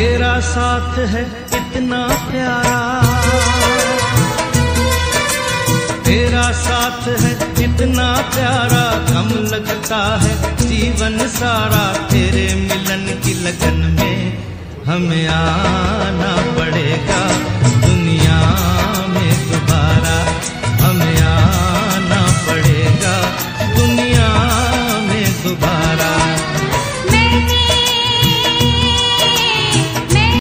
तेरा साथ है इतना प्यारा, तेरा साथ है इतना प्यारा, कम लगता है जीवन सारा। तेरे मिलन की लगन में हमें आना पड़ेगा।